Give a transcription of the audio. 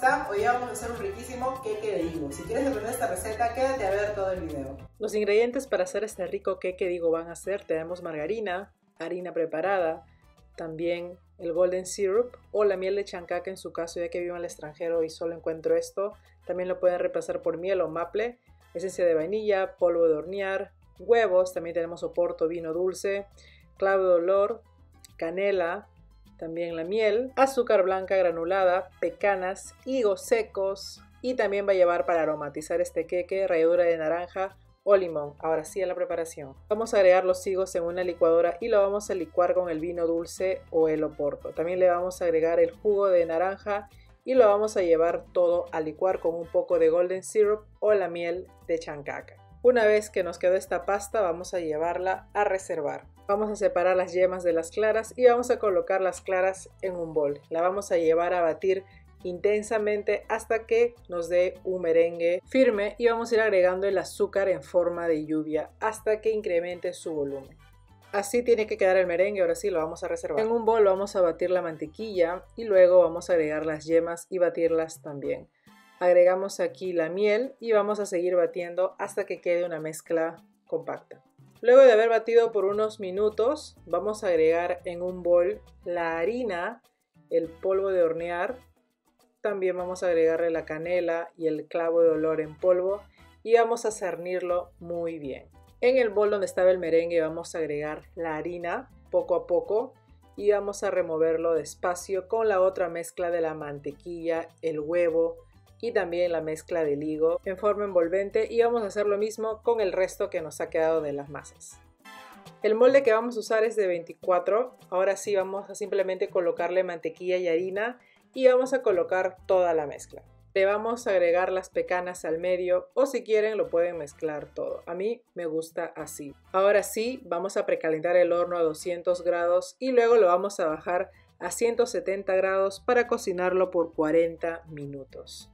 están? Hoy vamos a hacer un riquísimo queque de higo. Si quieres aprender esta receta, quédate a ver todo el video. Los ingredientes para hacer este rico queque de higo van a ser: tenemos margarina, harina preparada, también el golden syrup o la miel de chancaca en su caso, ya que vivo en el extranjero y solo encuentro esto. También lo pueden reemplazar por miel o maple, esencia de vainilla, polvo de hornear, huevos, también tenemos oporto, vino dulce, clavo de olor, canela, también la miel, azúcar blanca granulada, pecanas, higos secos y también va a llevar para aromatizar este queque ralladura de naranja o limón. Ahora sí a la preparación. Vamos a agregar los higos en una licuadora y lo vamos a licuar con el vino dulce o el oporto. También le vamos a agregar el jugo de naranja y lo vamos a llevar todo a licuar con un poco de golden syrup o la miel de chancaca. Una vez que nos quedó esta pasta, vamos a llevarla a reservar. Vamos a separar las yemas de las claras y vamos a colocar las claras en un bol. La vamos a llevar a batir intensamente hasta que nos dé un merengue firme y vamos a ir agregando el azúcar en forma de lluvia hasta que incremente su volumen. Así tiene que quedar el merengue. Ahora sí lo vamos a reservar. En un bol vamos a batir la mantequilla y luego vamos a agregar las yemas y batirlas también. Agregamos aquí la miel y vamos a seguir batiendo hasta que quede una mezcla compacta. Luego de haber batido por unos minutos, vamos a agregar en un bol la harina, el polvo de hornear, también vamos a agregarle la canela y el clavo de olor en polvo y vamos a cernirlo muy bien. En el bol donde estaba el merengue vamos a agregar la harina poco a poco y vamos a removerlo despacio con la otra mezcla de la mantequilla, el huevo y también la mezcla del higo en forma envolvente, y vamos a hacer lo mismo con el resto que nos ha quedado de las masas. El molde que vamos a usar es de 24. Ahora sí vamos a simplemente colocarle mantequilla y harina y vamos a colocar toda la mezcla. Le vamos a agregar las pecanas al medio o si quieren lo pueden mezclar todo. A mí me gusta así. Ahora sí vamos a precalentar el horno a 200 grados y luego lo vamos a bajar a 170 grados para cocinarlo por 40 minutos.